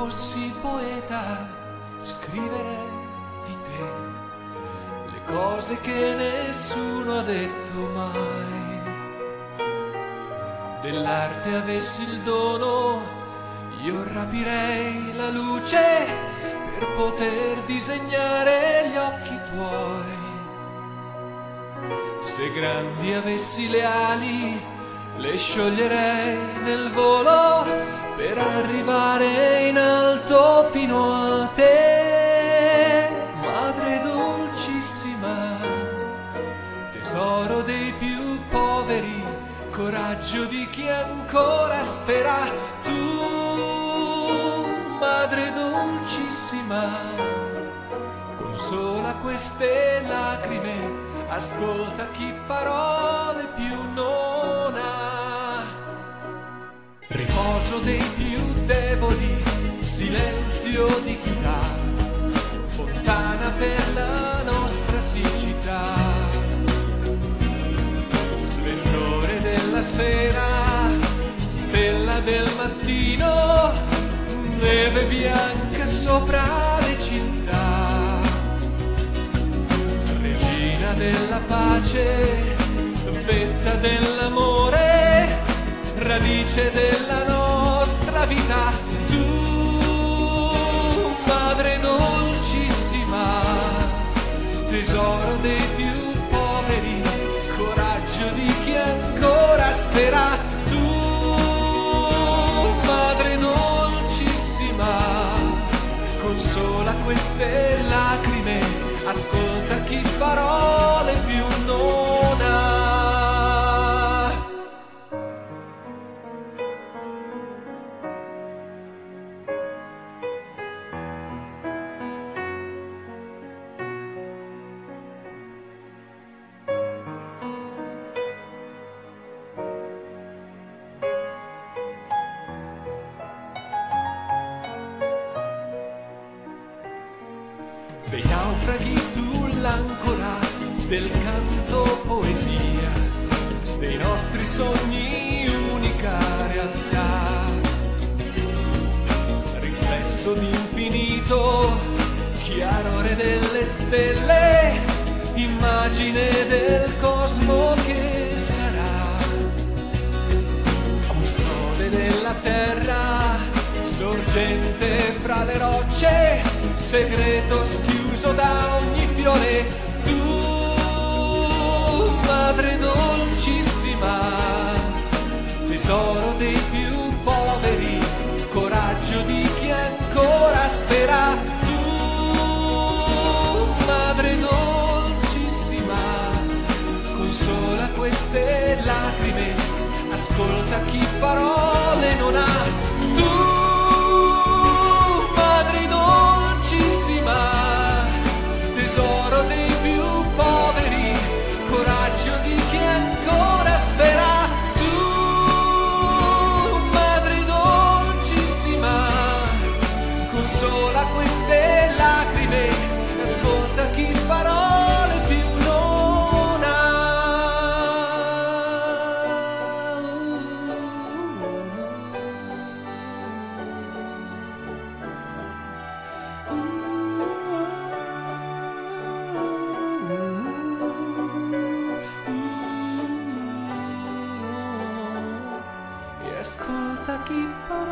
fossi poeta, scrivere di te le cose che nessuno ha detto mai. Dell'arte avessi il dono, io rapirei la luce per poter disegnare gli occhi tuoi. Se grandi avessi le ali, le scioglierei nel volo per arrivare in alto fino a te. Madre dolcissima, tesoro dei più poveri, coraggio di chi ancora spera. Tu, madre dolcissima, consola queste lacrime, ascolta chi parole più non ha. Riposo dei più deboli, silenzio di chi dà, fontana per la nostra siccità. Splendore della sera, stella del mattino, neve bianca sopra le città. Regina della pace, vetta dell'amore, radice della nostra vita. Tu, madre dolcissima, tesoro dei più poveri, coraggio di chi ancora spera. Tu, madre dolcissima, consola queste lacrime, ascolta chi parole più non ha. Dei naufraghi tu l'ancora, del canto poesia, dei nostri sogni unica realtà. Riflesso d'infinito, chiarore delle stelle, immagine del cosmo che sarà. Custode della terra, sorgente fra le rocce, segreto schiuso da ogni fiore. Tu, madre dolcissima, tesoro dei più poveri, coraggio di chi ancora spera. Tu, madre dolcissima, consola queste lacrime, ascolta chi parole non ha. Tu, madre dolcissima, tesoro dei più poveri, coraggio di chi ancora spera. Tu, madre dolcissima, consola queste lacrime, ascolta chi parole più non ha. E ascolta chi parole